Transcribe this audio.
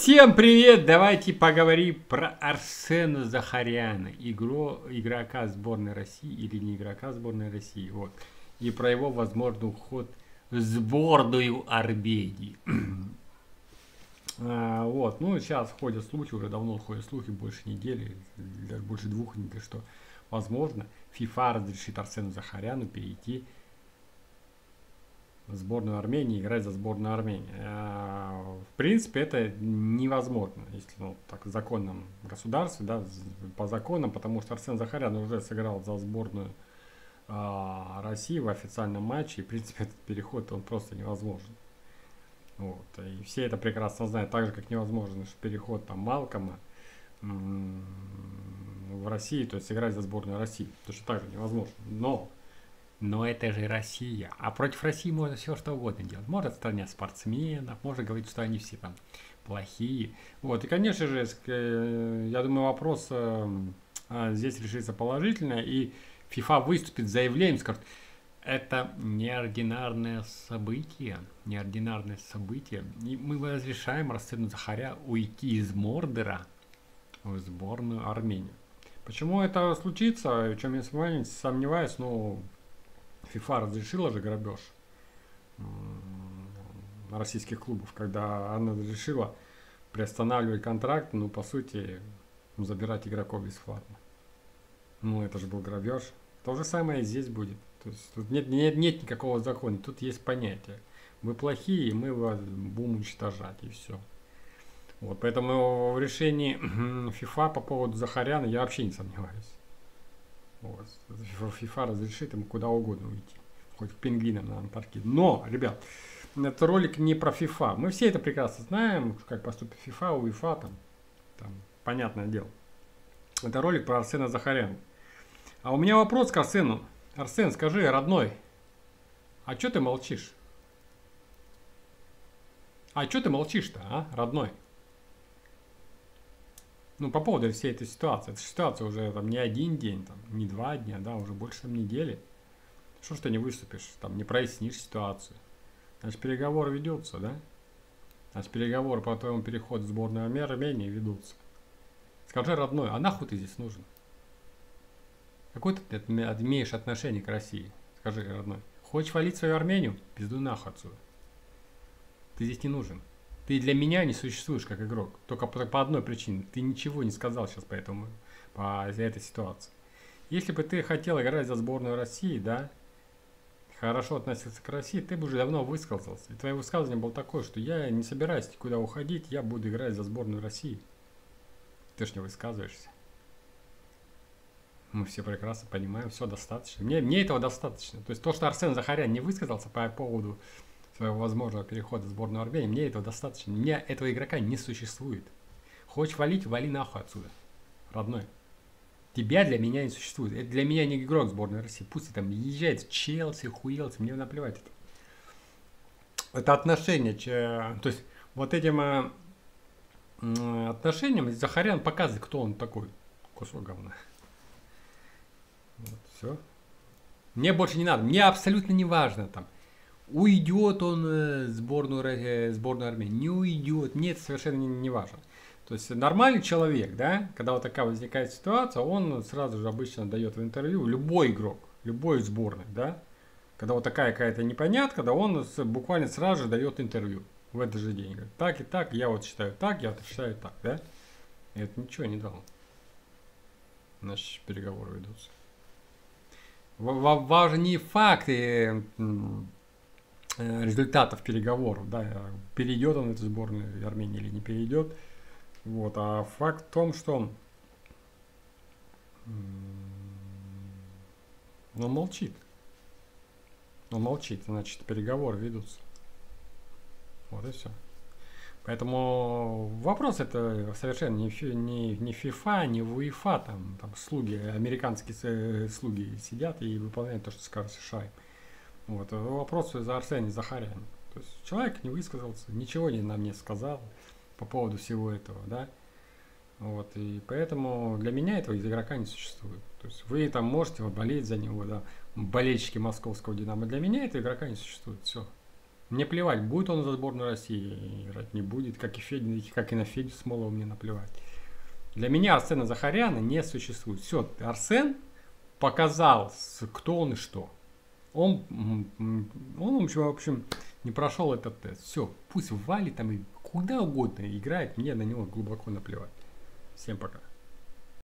Всем привет! Давайте поговорим про Арсена Захаряна, игрока сборной России или не игрока сборной России, вот, и про его возможный уход в сборную Армении. Вот, ну сейчас ходят слухи, уже давно ходят слухи, больше недели, больше 2 недель, что возможно FIFA разрешит Арсену Захаряну перейти в сборную Армении, играть за сборную Армении. В принципе, это невозможно, если так в законном государстве, да, по законам, потому что Арсен Захарян уже сыграл за сборную России в официальном матче, и, в принципе, этот переход, он просто невозможен. Вот. И все это прекрасно знают, так же, как невозможно, что переход там Малкома в России, то есть играть за сборную России, точно так же невозможно. Но это же Россия. А против России можно все что угодно делать. Можно отстранять спортсменов, можно говорить, что они все там плохие. Вот. И, конечно же, я думаю, вопрос здесь решится положительно. И FIFA выступит с заявлением, скажет, это неординарное событие. Неординарное событие. И мы разрешаем Арсену Захаря уйти из Мордора в сборную Армении. Почему это случится, в чем я сомневаюсь, но FIFA разрешила же грабеж российских клубов, когда она разрешила приостанавливать контракты, ну, по сути, забирать игроков бесплатно. Ну, это же был грабеж. То же самое и здесь будет. То есть тут нет никакого закона, тут есть понятие. Вы плохие, мы вас будем уничтожать, и все. Вот, поэтому в решении FIFA по поводу Захаряна я вообще не сомневаюсь. Вот. FIFA разрешит ему куда угодно уйти. Хоть к пингвинам на Антарктиду. Но, ребят, это ролик не про FIFA. Мы все это прекрасно знаем, как поступит FIFA, УЕФА, там понятное дело. Это ролик про Арсена Захаряна. А у меня вопрос к Арсену. Арсен, скажи, родной, а что ты молчишь? А что ты молчишь-то, а, родной? Ну, по поводу всей этой ситуации. Эта ситуация уже там не один день, там, не 2 дня, да, уже больше там недели. Что ж ты не выступишь, там, не прояснишь ситуацию? Значит, переговоры ведутся, да? Значит, переговоры по твоему переходу в сборную Армении ведутся. Скажи, родной, а нахуй ты здесь нужен? Какое ты имеешь отношение к России? Скажи, родной. Хочешь валить свою Армению? Пиздуй нахуй отсюда. Ты здесь не нужен. Ты для меня не существуешь как игрок. Только по одной причине. Ты ничего не сказал сейчас по этой ситуации. Если бы ты хотел играть за сборную России, да, хорошо относился к России, ты бы уже давно высказался. И твое высказывание было такое, что я не собираюсь никуда уходить, я буду играть за сборную России. Ты ж не высказываешься. Мы все прекрасно понимаем, все достаточно. Мне этого достаточно. То есть то, что Арсен Захарян не высказался по поводу своего возможного перехода в сборную Армении, мне этого достаточно. У меня этого игрока не существует. Хочешь валить, вали нахуй отсюда, родной. Тебя для меня не существует. Это для меня не игрок сборной России. Пусть там езжает в Челси, хуелся, мне наплевать это. Это отношение, то есть вот этим отношением Захарян показывает, кто он такой. Кусок говна. Вот, все. Мне больше не надо. Мне абсолютно не важно там. Уйдет он в сборную Армении, не уйдет, мне это совершенно не важно. То есть нормальный человек, да, когда вот такая возникает ситуация, он сразу же обычно дает в интервью, любой игрок, любой сборной, да, когда вот такая какая-то непонятка, да, он буквально сразу же дает интервью в этот же день. Говорит, так и так, я вот считаю так, я вот считаю так, да. И это ничего не дало. Значит, переговоры ведутся. Важны не факты результатов переговоров, да, перейдет он в эту сборную Армении или не перейдет, вот, а факт в том, что он молчит, значит, переговоры ведутся, вот и все. Поэтому вопрос это совершенно не FIFA, не УЕФА, там слуги, американские слуги сидят и выполняют то, что скажет США. Вот, вопрос за Арсения Захаряна. То есть человек не высказался, ничего нам не сказал по поводу всего этого, да. Вот, и поэтому для меня этого игрока не существует. То есть вы там можете болеть за него, да, болельщики московского Динамо. Для меня этого игрока не существует. Все. Мне плевать, будет он за сборную России играть, не будет, как и на Федю Смолова мне наплевать. Для меня Арсена Захаряна не существует. Все, Арсен показал, кто он и что. Он в общем, не прошел этот тест. Все, пусть валит там и куда угодно играет, мне на него глубоко наплевать. Всем пока.